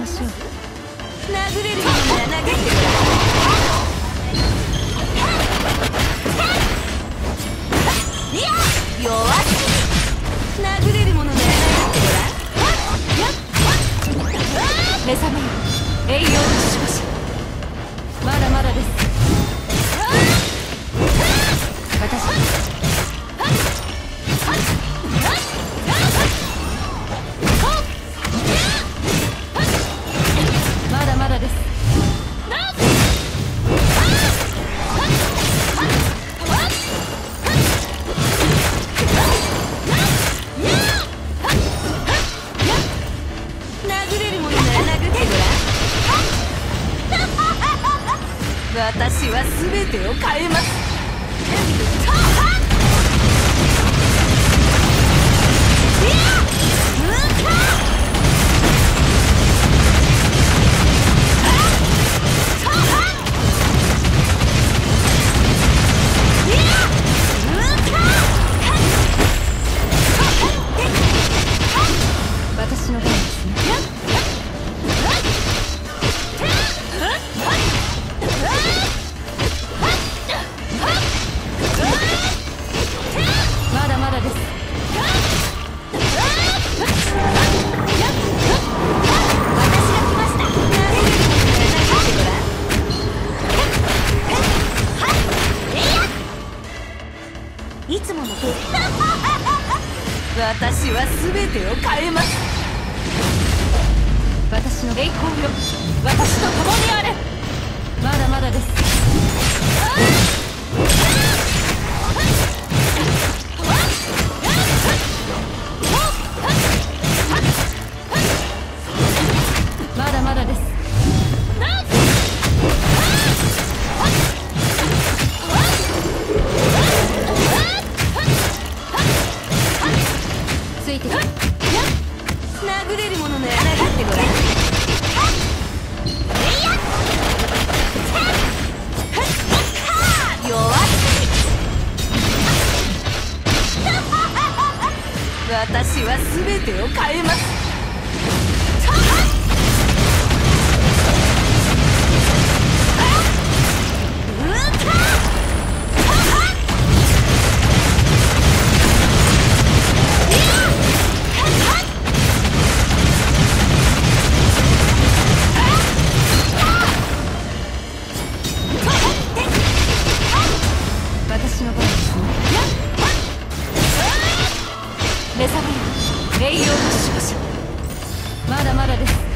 ましょう。 殴れるようなら殴ってくれ。いや弱すぎ。殴れるものなら殴ってごらん。 目覚めよ、栄養の守護者。まだまだです。私まだまだです。 殴れるものなら殴ってごらん。私は全てを変えます。 私の番ですね。まだまだです。 いつもの私は全てを変えます。 私の栄光よ、私と共にあれ。まだまだです。まだまだです。ついてくる。 殴れるものなら殴ってごらん。弱すぎ。私は全てを変えます。 私の番ですね。目覚めよ、栄養の守護者。まだまだです。